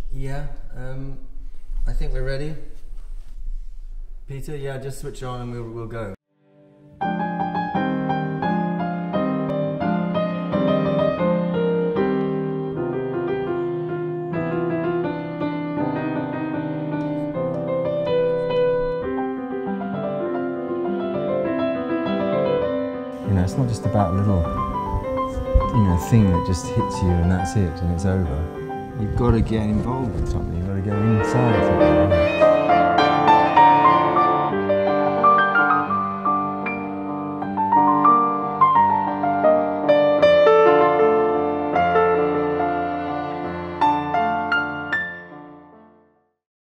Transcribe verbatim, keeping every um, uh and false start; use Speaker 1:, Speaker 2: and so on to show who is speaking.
Speaker 1: Yeah, um, I think we're ready. Peter, yeah, just switch on and we'll, we'll go. You know, it's not just about a little, you know, thing that just hits you and that's it and it's over. You've got to get involved with something, you've got to go inside something.